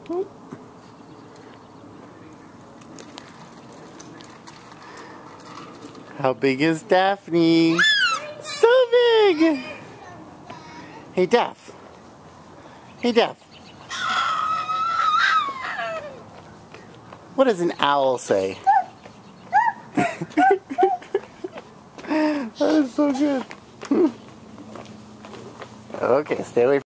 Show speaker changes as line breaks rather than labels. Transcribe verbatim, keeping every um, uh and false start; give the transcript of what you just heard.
How big is Daphne? So big! Hey, Daph. Hey, Daph. What does an owl say? That is so good. Okay, stay away from